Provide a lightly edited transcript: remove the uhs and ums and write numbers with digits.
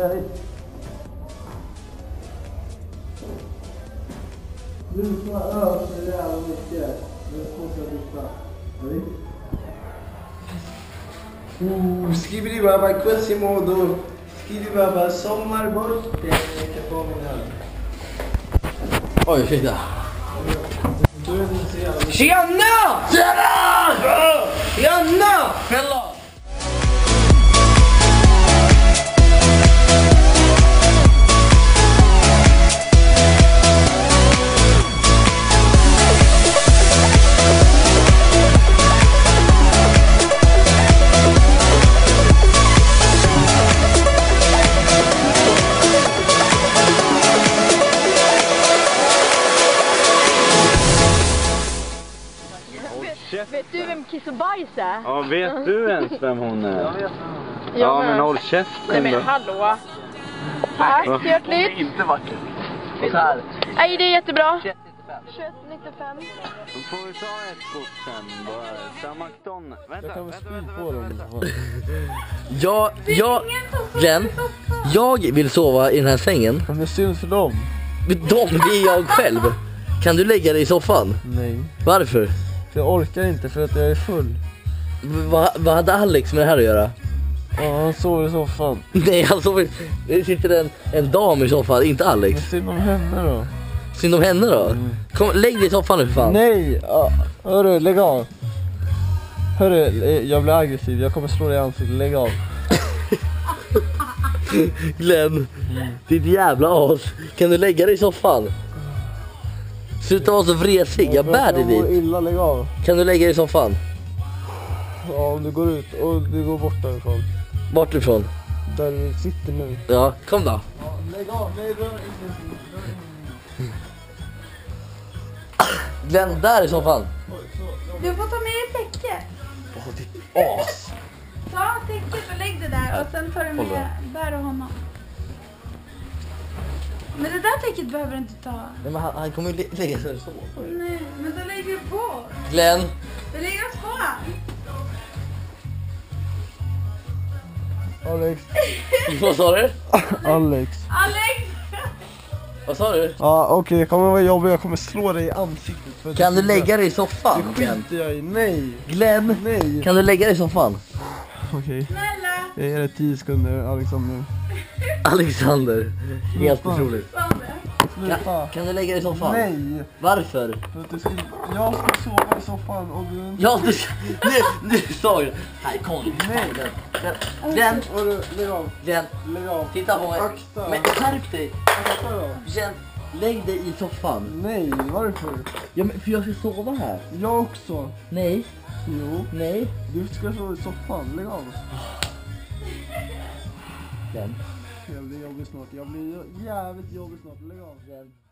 dig. Du får ösa det jävla mycket. Nu får jag lyssna. Skibidi baba, Quasimodo. Skibidi baba, sommarborste. Oj, ursäkta. Tjena! Tjena! Hallå! Vet du vem Kiss och Bajs är? Ja, vet du ens vem hon är? Jag vet. Ja, men håll käften. Nej men hallå. Tack, hjärtligt. Det är inte vackert. Och så här. Nej, det är jättebra. 21,95. Då får vi ta ett kort sen. Bara McDonald's. Jag kan väl spy på dem. Glenn, jag vill sova i den här sängen. Men det syns för dem. Det är jag själv. Kan du lägga dig i soffan? Nej. Varför? För jag orkar inte för att jag är full. Vad hade Alex med det här att göra? Ja, han sover i soffan. Nej, han sover. Det sitter en dam i soffan, inte Alex. Men synd om henne då. Synd om henne då? Kom, lägg dig i soffan nu för fan. Nej, hörru, lägg av. Hörru, jag blir aggressiv. Jag kommer slå dig i ansiktet, lägg av. Glenn, ditt jävla as. Kan du lägga dig i soffan? Sluta vara så vresig, jag bär dig dit. Illa, lägg av. Kan du lägga dig i soffan? Ja, om du går ut och du går bort därifrån. Vart ifrån? Där du sitter nu. Ja, kom då. Ja, lägg av, nej, rör Glenn, där i soffan. Du får ta med dig täcket. Åh, ditt as. Ta täcket och lägg det där och sen tar du med bär och honom. Men det där täcket behöver du inte ta. Nej, men han kommer ju lägga sig så. Nej, men då lägger du på. Glenn. Det lägger oss på. Alex. Vad sa du? Alex. Alex! Vad sa du? Ja, okej, det kommer vara jobbigt. Jag kommer slå dig i ansiktet. För Kan du lägga dig i soffan? Det skiter jag i, nej. Glenn, Nej. kan du lägga dig i soffan? Okej, Snälla! jag ger dig 10 sekunder, Alexander. Alexander, helt otroligt. Sluta. Kan du lägga dig i soffan? Nej. Varför? För att jag ska sova i soffan och du... Ja, nu sa jag. Nej, kom. Nej. Glenn, Lägg av. Glenn, Lägg av. titta på mig. Akta. Men skärp dig. Akta då. Glenn, lägg dig i soffan. Nej, varför? Ja, men för jag ska sova här. Jag också. Nej, Jo. nej. Du ska sova i soffan, lägg av. Glenn. Jag blir jobbig snart. Jag blir jävligt jobbig snart, lägg av. Glenn.